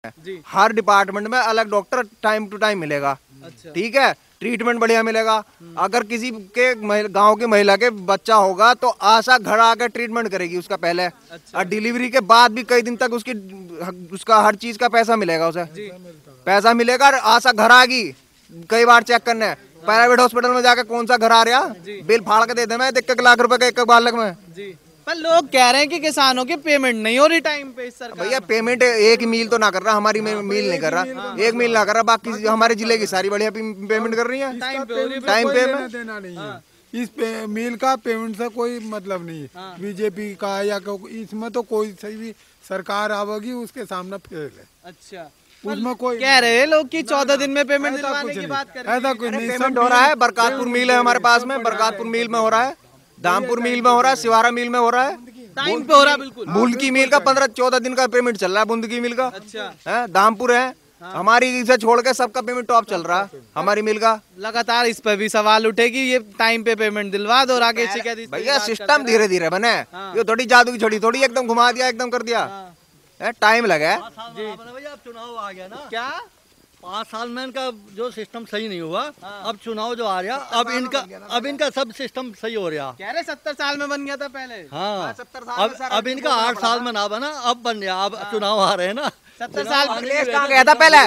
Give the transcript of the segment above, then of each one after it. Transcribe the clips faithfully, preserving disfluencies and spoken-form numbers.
हर department में अलग doctor time to time मिलेगा। अच्छा। ठीक है, ट्रीटमेंट बढ़िया मिलेगा। अगर किसी के गांव की महिला के बच्चा होगा तो आशा घर आकर ट्रीटमेंट करेगी उसका पहले। अच्छा। और डिलीवरी के बाद भी कई दिन तक उसकी उसका हर चीज का पैसा मिलेगा, उसे पैसा मिलेगा। आशा घर आ गई कई बार चेक करने, प्राइवेट हॉस्पिटल में जाकर कौन सा घर आ रहा, बिल फाड़ के दे दे मैं एक लाख रुपए का एक बालक में। जी। पर लोग कह रहे हैं कि किसानों की पेमेंट नहीं हो रही टाइम पे। इस सरकार भैया पेमेंट एक मील तो ना कर रहा, हमारी हाँ, मील नहीं कर रहा, एक मील ना कर रहा, बाकी हमारे जिले की सारी बढ़िया पेमेंट कर रही है टाइम पे। टाइम पे देना नहीं है, इस पे, मील का पेमेंट से कोई मतलब नहीं है। बीजेपी का या इसमें तो कोई सही भी सरकार आवेगी उसके सामने फेल है। अच्छा, उसमें कोई कह रहे हैं लोग कि चौदह दिन में पेमेंट दिलवाने की बात कर रहे हैं। ऐसा कुछ नहीं, पेमेंट हो रहा है। बरकातपुर मिल है हमारे पास में, बरकातपुर मिल में हो रहा है, दामपुर मिल में हो रहा है, सिवारा मिल में हो रहा है, टाइम पे हो रहा है बिल्कुल। बूंद की मिल का पंद्रह चौदह दिन का पेमेंट चल रहा है, बूंद की मिल का। अच्छा है, दामपुर है हमारी से छोड़ के सबका पेमेंट टॉप चल रहा है हमारी मिल का। लगातार इस पर भी सवाल उठे कि ये टाइम पे पेमेंट दिलवा दो और आगे शिकायत। भैया सिस्टम धीरे धीरे बने, ये थोड़ी जादू की छड़ी थोड़ी एकदम घुमा दिया एकदम कर दिया, टाइम लगा है। भैया अब चुनाव आ गया ना, क्या पाँच साल में इनका जो सिस्टम सही नहीं हुआ, अब चुनाव जो आ रहा अब इनका अब इनका सब सिस्टम सही हो रहा। कह रहे सत्तर साल में बन गया था पहले। हाँ, अब अब इनका आठ साल में ना बना, अब बन गया। अब चुनाव आ रहे हैं ना, सत्तर साल अखिलेश कहाँ गया था पहले,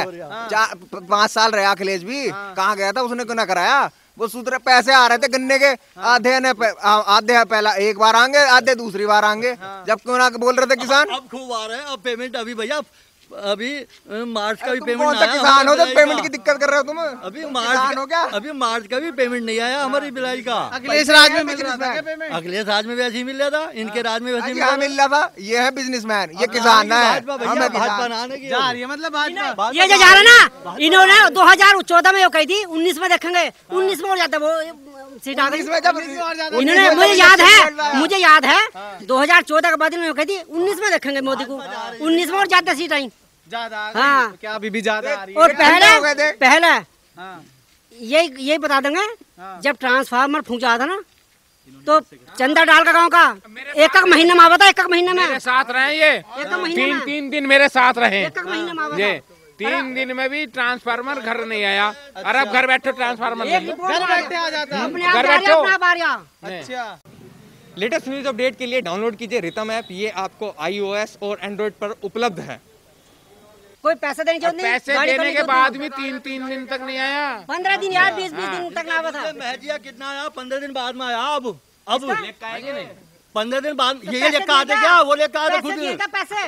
पाँच साल रहे अखिलेश भी, कहाँ गया था, उसने क्यों ना कराया। वो सूत्र पैसे आ रहे थे गन्ने के, आधे ने आधे पहला एक बार आएंगे, आधे दूसरी बार आएंगे, जब क्यों ना बोल रहे थे किसान। अब खूब आ रहे हैं, अब पेमेंट अभी भैया अभी मार्च का भी पेमेंट नहीं आया। किसान हो तो पेमेंट की दिक्कत कर रहे हो तुम। अभी मार्च हो क्या, अभी मार्च का भी पेमेंट नहीं आया हमारी बिलाई का। अखिलेश राज में मिल रहा था पेमेंट, अखिलेश राज में वैसे ही मिल रहा था, इनके राज में वैसे ही मिल रहा था। ये है बिजनेसमैन, ये किसान है, हमें भाजपा बनाने की जा रही है, मतलब भाजपा ये जो जा रहा ना, इन्होंने दो हजार चौदह में कही थी, उन्नीस में देखेंगे, उन्नीस में और जाता वो सीट आ गई। इन्होंने मुझे याद है मुझे याद है दो हजार चौदह के बाद इन्होंने कही थी उन्नीस में देखेंगे मोदी को, उन्नीस में और ज्यादा सीट आई ज्यादा। हाँ, तो क्या अभी भी ज्यादा आ रही है। और पहले पहले हाँ। ये ये बता देंगे, जब ट्रांसफार्मर फूंक जाता था ना, तो चंदा डाल का गाँव का एक एक महीने में आवता, एक एक महीने में मेरे साथ रहे ये तीन तीन दिन मेरे साथ रहे एक एक महीने में ये तीन दिन में भी ट्रांसफार्मर घर नहीं आया। और अब घर बैठो ट्रांसफार्मर घर बैठे आ जाता है, घर बैठो। अच्छा, लेटेस्ट न्यूज अपडेट के लिए डाउनलोड कीजिए रितम ऐप, ये आपको आईओएस और एंड्रॉइड पर उपलब्ध है। कोई पैसे देने की जरूरत नहीं, पैसे देने के बाद भी तीन तीन दिन तक नहीं आया, पंद्रह दिन यार बीस बीस दिन तक ना आया था। महजिया कितना आया, पंद्रह दिन बाद में आया। अब अब पंद्रह दिन बाद ये लेकर आते क्या, वो लेकर आते खुद पैसे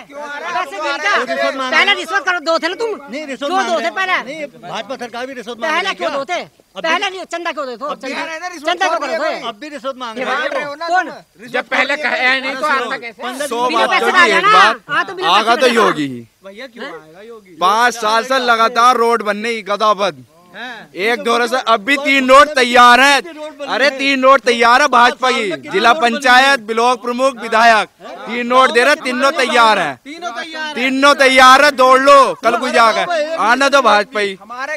पैसे पहले रिश्वत करो दो थे ना तुम। नहीं रिश्वत क्यों दो थे पहले, नहीं भाजपा सरकार भी रिश्वत पहले क्यों दो थे, पहले नहीं चंदा क्यों दो थे, चंदा क्यों करो थे, अब भी रिश्वत मांग रहे हो कौन, जब पहले कहा नहीं तो आता कैसे। सौ बात तो नहीं, एक बात आगा तो योगी ही, भैया क्यों आएगा योगी। पाँच साल से लगातार रोड बनने ही गदाबद, एक दौरे से अब भी तीन नोट तैयार हैं। अरे तीन नोट तैयार है भाजपा की, जिला पंचायत, ब्लॉक प्रमुख, विधायक, तीन नोट दे रहे, तीनों तैयार हैं, तीनों तैयार है। दौड़ लो कल को जाकर, आना तो भाजपा ही।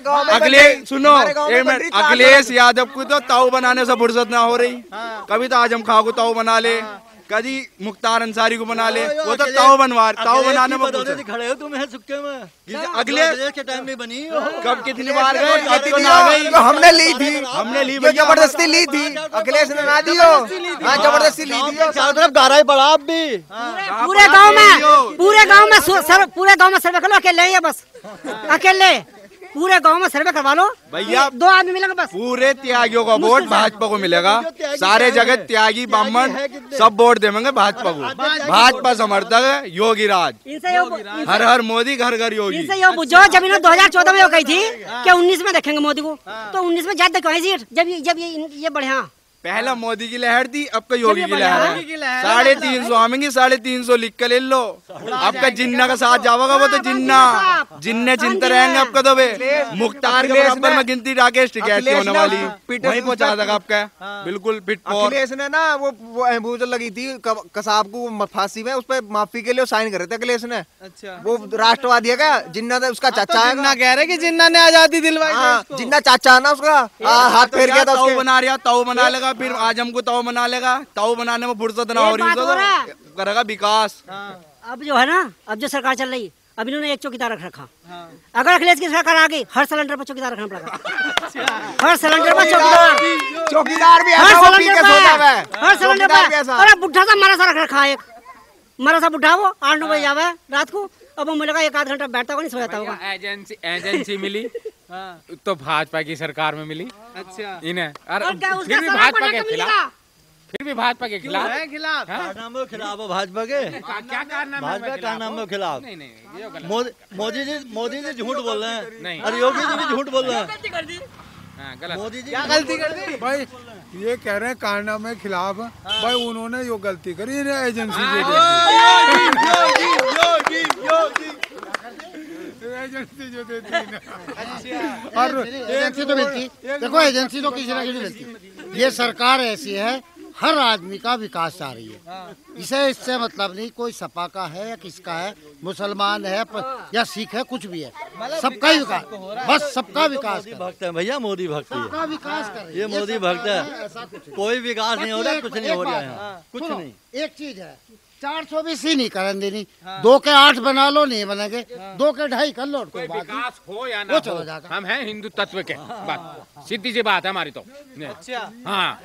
अखिलेश सुनो एक मिनट, अखिलेश यादव को तो ताऊ बनाने से फुर्सत ना हो रही, कभी तो आजम खां को ताऊ बना ले, कभी मुख्तार अंसारी को बना ले, वो तो ताऊ बनवा ताऊ बनाने में खड़े हो तुम सुक्के में। अखिलेश के टाइम में बनी कब कितनी बार गए, तो हमने ली थी, हमने ली जबरदस्ती ली थी, अखिलेश ने ना दी हो, जबरदस्ती ली थी। चारों तरफ गारा ही पड़ा अब भी, पूरे गांव में पूरे गांव में सर पूरे गांव में सर्वे कर लो, अकेले ही बस, अकेले पूरे गांव में सर्वे करवा लो भैया, दो आदमी मिलेंगे बस। पूरे त्यागियों का वोट भाजपा को मिलेगा, सारे जगह त्यागी ब्राह्मण सब वोट देंगे भाजपा को। भाजपा समर्थक है योगी राज, हर हर मोदी, घर घर योगी। इनसे ये पूछो, जब इन्होंने दो हजार चौदह में कही थी कि उन्नीस में देखेंगे मोदी को, तो उन्नीस में ज्यादा क्यों सीट, जब ये जब ये ये बढ़िया पहला मोदी की लहर थी, अब का योगी की लहर है। साढ़े तीन सौ आमेंगे, साढ़े तीन सौ लिख कर ले लो। आपका जिन्ना का साथ जाओगा, वो तो जिन्ना जिन्ने चिंता रहेंगे आपका। तो वे मुख्तार के बराबर में गिनती राकेश टिकैत होने वाली वहीं पहुंचा देगा आपका, बिल्कुल फिट। अखिलेश ने ना वो वो जो लगी थी कसाब को फांसी में, उस पर माफी के लिए साइन करे थे अखिलेश ने। अच्छा, वो राष्ट्रवादी है क्या, जिन्ना था उसका चाचा है। जिन्ना कह रहे कि जिन्ना ने आजादी दिलवाई, जिन्ना चाचा है ना उसका, हाथ फेर गया था। ताऊ बना रहा, ताऊ बना लेगा, फिर आज हमको ताऊ बना लेगा, ताऊ बनाने में फुर्सत ना हो रही, करेगा विकास। अब जो है ना, अब जो सरकार चल रही, अब इन्होंने एक चौकीदार रख रखा। अगर अखिलेश की सरकार आ गई, हर सिलेंडर पर चौकीदार रखना पड़ेगा। हर सिलेंडर पर चौकीदार, चौकीदार भी हर ऐसा वो पी सिलेंडर के सोता है, पर, हर सिलेंडर चौकीदार भी पर। ऐसा। अरे बुढ़ा सा मरा सा रख रखा है, एक मरा सा बुढ़ा, वो आठ नौ बजे आवे रात को। अब वो मिलेगा एक आध घंटा बैठता होगा, नहीं सो जाता होगा। एजेंसी एजेंसी मिली तो भाजपा की सरकार में मिली। अच्छा, इन्हें और और क्या उसका फिर भी सामान भाजपा बना के के खिलाफ, मिलेगा? फिर भी भाजपा के खिलाफ है खिलाफ। कारनामे के खिलाफ हो भाजपा के, का- क्या कारनामा है भाजपा कारनामे के खिलाफ। नहीं नहीं ये गलत। मोदी मोदी जी मोदी जी झूठ बोल रहे हैं, नहीं। और योगी जी भी झूठ बोल रहे हैं। हाँ, गलत। मोदी जी क्या गलती कर दी? भाई ये कह रहे हैं कारनामे के खिलाफ, भाई उन्होंने जो गलती करी इन्हें एजेंसी दे दी। एजेंसी जो देती है ना। और एजेंसी तो मिलती, देखो एजेंसी तो किसी ना किसी मिलती। ये सरकार ऐसी है, हर आदमी का विकास चाह रही है। इसे इससे मतलब नहीं कोई सपा का है या किसका है, मुसलमान है या सिख है, कुछ भी है, सबका ही विकास, बस सबका विकास कर रही है। भक्त है भैया, मोदी भक्त है। सबका विकास कर रही है। ये मोदी भक्त है, कोई विकास नहीं हो रहा, कुछ नहीं हो रहा है, कुछ सुनो, नहीं। एक चीज है, चार सौ बीस ही नहीं करन देनी, दो के आठ बना लो नहीं बनेंगे, दो के ढाई कर लो, कोई बात नहीं। विकास हो या ना वो चला हो, जाएगा। हम हैं हिंदू तत्व के, बात सीधी सी बात है हमारी तो। अच्छा, हाँ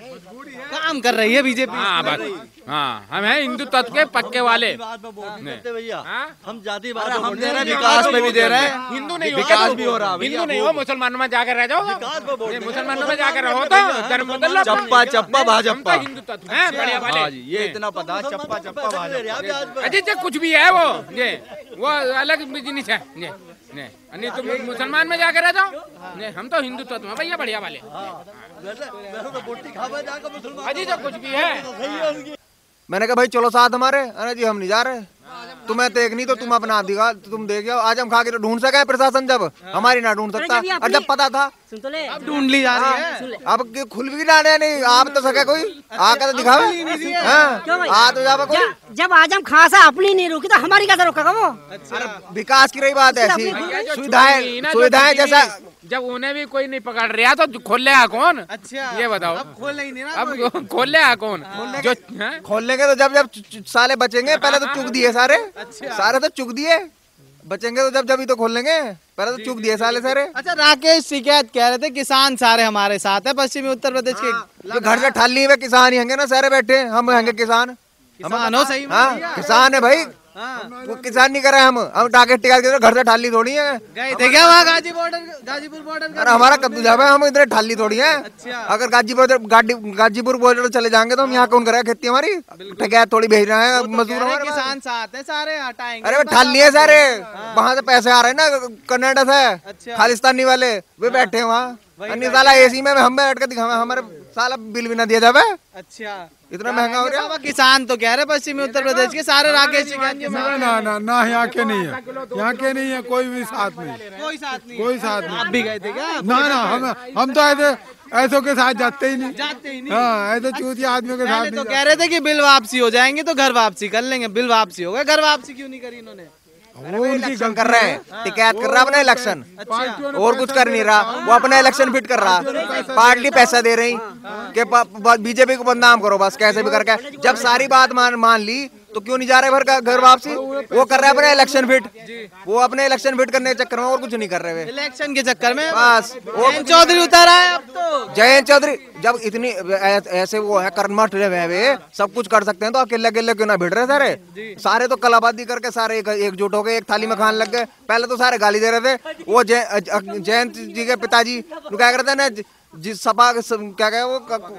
काम कर रही है बीजेपी। हाँ बात, हाँ हम हैं हिंदू तत्व के पक्के वाले। बात पे वोट नहीं करते भैया, हाँ? हम जाति बात हम वोट दे रहे हैं, नहीं विकास पे भी दे रहे हैं, हिंदू नहीं हो विकास भी हो रहा है हिंदू भैया। नहीं हो, मुसलमानों में जाकर रह जाओ, विकास पे वोट ये नहीं। मुसलमानों में जाकर रहो तो धर्म बदल लो। चप्पा चप्पा हम तो भाजपा। हिंदू तत्व हैं, बढ़िया वाले। हाँ जी, ये इतना पता है, चप्पा चप्पा भाजपा। अजी जो कुछ भी है वो ये वो अलग बिजनेस है ये नहीं नहीं तुम मुसलमान में जाकर रह जाओ, नहीं हम तो हिंदू तत्व हैं भैया, बढ़िया वाले। वैसे वैसे तो बोटी खावे जाकर मुसलमान। अजी जो कुछ भी है। मैंने कहा भाई चलो साथ हमारे, अरे जी हम नहीं जा रहे, तुम्हें तो एक नहीं तो तुम अपना दिखा, तुम देख आओ। आज हम खा के तो ढूंढ सके प्रशासन, जब हमारी ना ढूंढ सकता, अरे जब ये और जब पता था सुन तो ले, अब ढूंढ ली जा रही है। अब के खुल भी डाले नहीं, आप तो सके कोई आकर तो दिखावे, हाँ, क्यों भाई? आ तो जावे कोई। जब- जब आजम खां से अपनी नहीं रुकी तो हमारी कैसे रोकेगा वो? विकास की रही बात है ऐसी, भैया जो सुविधाएं छुट्टी ना, जो सुविधाएं छुट्टी जैसा नहीं, जब उन्हें भी कोई नहीं पकड़ रहा तो खोल ले कौन? अच्छा, ये बताओ, अब खोल ही नहीं ना अब कोई। खोल ले कौन जो हैं? खोल लेंगे तो जब जब चु- चु- साले बचेंगे, पहले तो चुक दिए सारे, सारे तो चुक दिए, बचेंगे तो जब जब ही तो खोल लेंगे, पहले तो चुक दिए साले सारे। अच्छा, राकेश शिकायत कह रहे थे किसान सारे हमारे साथ है पश्चिमी उत्तर प्रदेश के। जो घर से ठाली हुए किसान ही होंगे ना, सारे बैठे हम होंगे किसान, किसान हो सही में हाँ भैया। किसान है भाई, हाँ। वो किसान नहीं करे हम हम टाके टिका के घर से ठाली थोड़ी है। गए थे क्या वहाँ गाजी बॉर्डर गाजीपुर बॉर्डर अरे हमारा कद्दू जावे, हम इधर ठाली थोड़ी है। अच्छा। अगर गाजीपुर गाड़ी गाजीपुर बॉर्डर चले जाएंगे तो हम यहाँ कौन करेगा खेती हमारी, ठगैत थोड़ी भेज रहे हैं मजदूर हमारे पास। किसान साथ है सारे, हटाएंगे। अरे वो ठाली है सारे, वहाँ से पैसे आ रहे हैं ना कनाडा से, अच्छा। खालिस्तानी वाले वे बैठे हैं वहाँ, अन्य साला एसी में हम बैठ के दिखावे, हमारे साला बिल भी ना दिया जावे, अच्छा, इतना महंगा हो रहा बाबा किसान तो कह रहे पश्चिमी उत्तर प्रदेश के सारे राकेश शिकायत के ना ना ना ना यहाँ के नहीं है, यहाँ के नहीं है, कोई भी साथ नहीं, कोई साथ नहीं। कोई साथ नहीं। आप भी गए थे क्या? ना ना हम हम तो ऐसे ऐसों के साथ जाते ही नहीं, जाते ही नहीं। हाँ ऐसे चूतिया आदमियों के साथ पहले तो नहीं कह रहे थे कि बिल वापसी हो जाएंगे तो घर वापसी कर लेंगे, बिल वापसी हो गया, घर वापसी क्यों नहीं करी इन्होंने? जाते। वो उनकी इलेक्शन कर रहे हैं, टिकैत कर रहा है अपना इलेक्शन, पार्टियों ने और कुछ कर नहीं रहा, वो अपना इलेक्शन फिट कर रहा, पार्टी पैसा दे रही कि बीजेपी को बदनाम करो बस कैसे भी करके। जब सारी बात मान मान ली तो क्यों नहीं जा रहे घर का घर वापसी, वो कर रहे हैं अपने इलेक्शन फिट, वो अपने इलेक्शन फिट करने के चक्कर में और कुछ नहीं कर रहे वे इलेक्शन के चक्कर में बस। वो जयंत चौधरी उतर आए अब तो। जयंत चौधरी जब इतनी ऐ- ऐसे वो है कर्मठ रहे वे, सब कुछ कर सकते हैं तो अकेले अकेले क्यों ना भिड़ रहे सारे, सारे तो कलाबाजी करके सारे एक एकजुट हो गए, एक थाली में खाने लग गए। पहले तो सारे गाली दे रहे थे, वो जय- जयंत जी के पिताजी वो क्या करते हैं ना, जिस सपा के सब- क्या कहे वो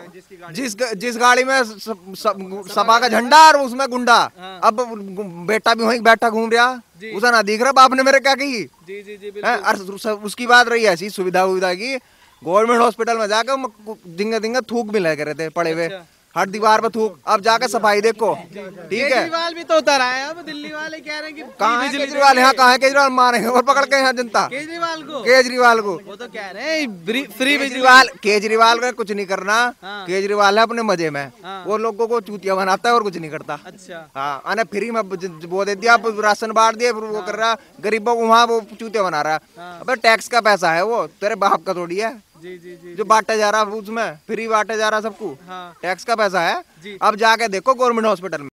क- जिस जिस गाड़ी में स- स- सपा का झंडा और उसमें गुंडा, अब बेटा भी वहीं बैठा घूम रहा, उसे ना दिख रहा बाप ने मेरे क्या कही जी जी जी है। और उसकी बात रही ऐसी सुविधा उविधा की, गवर्नमेंट हॉस्पिटल में जाकर दिंगे दिंगे थूक भी लगे रहे थे पड़े हुए, हर दीवार पे थूक। अब जाकर सफाई देखो, ठीक है। केजरीवाल भी तो उतर आए, अब दिल्ली वाले कह रहे हैं कि कहाँ है बिजली केजरीवाल, यहाँ कहाँ है केजरीवाल, मारेंगे और पकड़ के यहाँ जनता केजरीवाल को, केजरीवाल को। वो तो कह रहे हैं फ्री बिजली। केजरीवाल केजरीवाल का कुछ नहीं करना, हाँ। केजरीवाल है अपने मजे में, हाँ। वो लोगों को चूतिया बनाता है और कुछ नहीं करता। अच्छा, हाँ अने फ्री में ज- वो दे दिया, राशन बांट दिया, फिर वो कर रहा गरीबों को, वहाँ वो चूतिया बना रहा है। अबे टैक्स का पैसा है वो, तेरे बाप का थोड़ी है जी जी जी जो बांटा जा रहा है उसमें, फ्री बांटा जा रहा है सबको, हाँ। टैक्स का पैसा है। जी। अब जाके देखो गवर्नमेंट हॉस्पिटल में